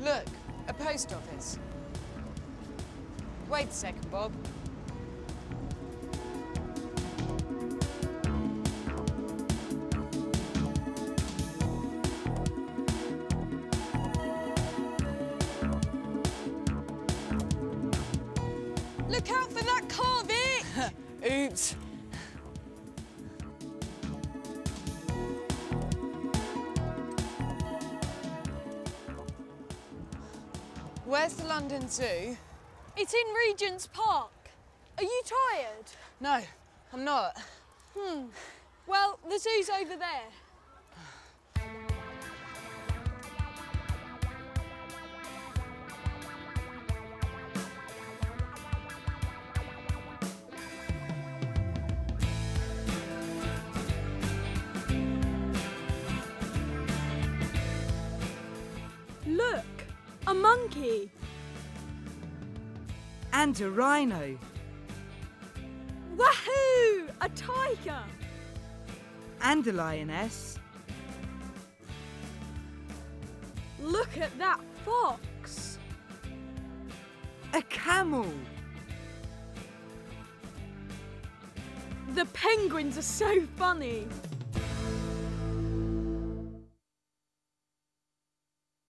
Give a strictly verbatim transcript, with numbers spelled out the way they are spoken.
Look, a post office. Wait a second, Bob. Look out for that car, Vic! Oops. Where's the London Zoo? It's in Regent's Park. Are you tired? No, I'm not. Hmm. Well, the zoo's over there. Look, a monkey. And a rhino. Wahoo! A tiger. And a lioness. Look at that fox. A camel. The penguins are so funny.